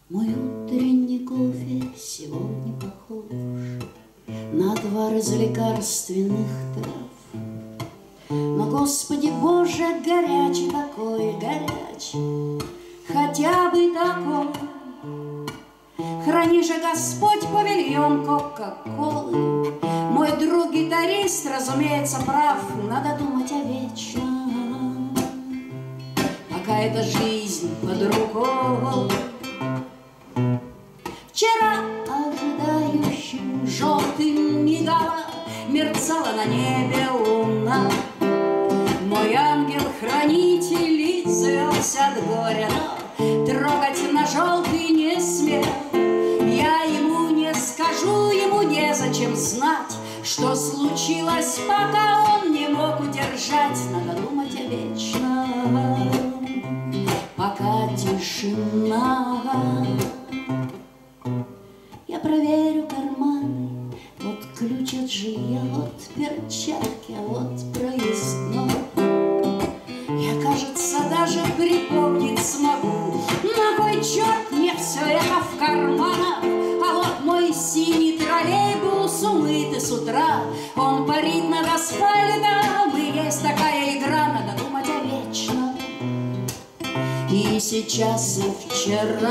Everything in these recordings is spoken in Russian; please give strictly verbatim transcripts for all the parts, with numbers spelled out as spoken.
Мой утренний кофе сегодня похож на отвар из лекарственных трав. Но, Господи Боже, горячий такой, горячий, хотя бы такой. Храни же, Господь, павильон Кока-Колы. Мой друг-гитарист, разумеется, прав, надо думать о вечном, пока эта жизнь под рукой. Вчера ожидающим желтым мигала, мерцала на небе луна. Мой ангел-хранитель извелся от горя, но трогать на желтый не смел. Я ему не скажу, ему незачем знать, что случилось, пока он не мог удержать. Надо думать о вечном, пока тишина. Я проверю карманы, вот ключ от жилья, вот перчатки, а вот проездной. Я, кажется, даже припомнить смогу, на кой черт мне все это в карманах. А вот мой синий троллейбус, умытый с утра, он парит над асфальтом, и есть такая игра, надо думать о вечном, и сейчас, и вчера.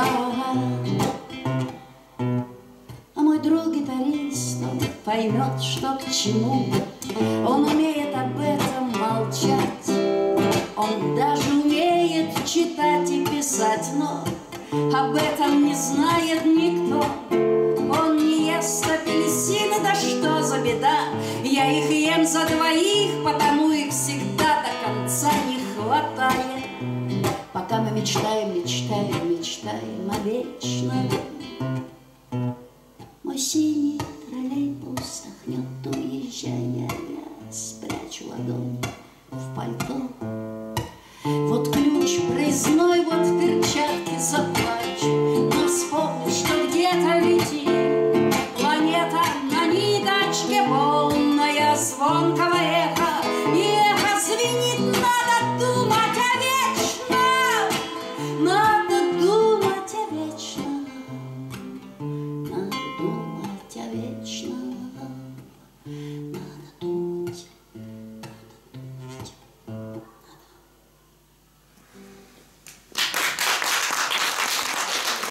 А мой друг-гитарист, он поймет, что к чему, он умеет об этом молчать, он даже умеет читать и писать, но об этом не знает никто. Он не ест апельсины, да что за беда, я их ем за двоих, потому их всегда до конца не хватает. Пока мы мечтаем, мечтаем, мечтаем о вечном, мой синий троллейбус сохнет, уезжая, я спрячу ладонь в пальто. Вот ключ проездной, вот перчатки заплачу, но вспомню, что где-то летит планета на ниточке, полная звонкого эха.